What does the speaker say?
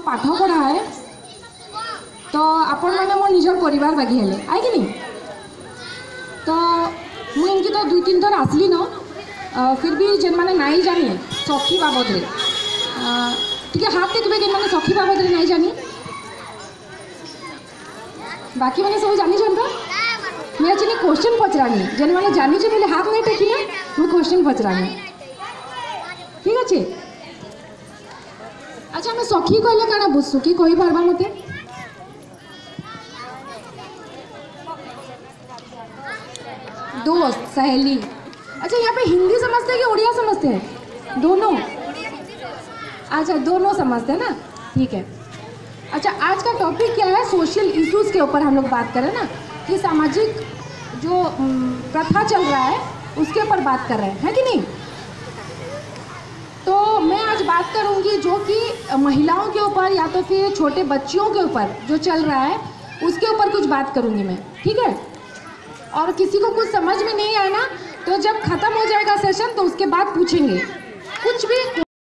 पाठ पढ़ाए तो आपण मैंने मोर निजर परिवार बागी हेले आए कि नहीं। तो मुझे इनकी तो 2-3 थर आसली न फिर भी जेन मैंने नाई जानी सखी बाबद रे टी हाथ देखिए कि मैंने सखी बाबद रे नाई जानी बाकी मैंने सब जानी तो मैं एक्चुअली क्वेश्चन पचरानी जेन मैंने जानी बोले हाथ नहीं टेकी ना मैं क्वेश्चन पचरानी ठीक अच्छे। अच्छा मैं सखी कहले काना बुझसु कि कही पारबा मते दोस्त सहेली। अच्छा यहाँ पे हिंदी समझते हैं कि उड़िया समझते हैं दोनों। अच्छा दोनों समझते हैं ना ठीक है। अच्छा आज का टॉपिक क्या है सोशल इश्यूज़ के ऊपर हम लोग बात करें ना कि सामाजिक जो प्रथा चल रहा है उसके ऊपर बात कर रहे हैं कि नहीं। तो मैं आज बात करूंगी जो कि महिलाओं के ऊपर या तो फिर छोटे बच्चियों के ऊपर जो चल रहा है उसके ऊपर कुछ बात करूंगी मैं ठीक है। और किसी को कुछ समझ में नहीं आया ना तो जब ख़त्म हो जाएगा सेशन तो उसके बाद पूछेंगे कुछ भी।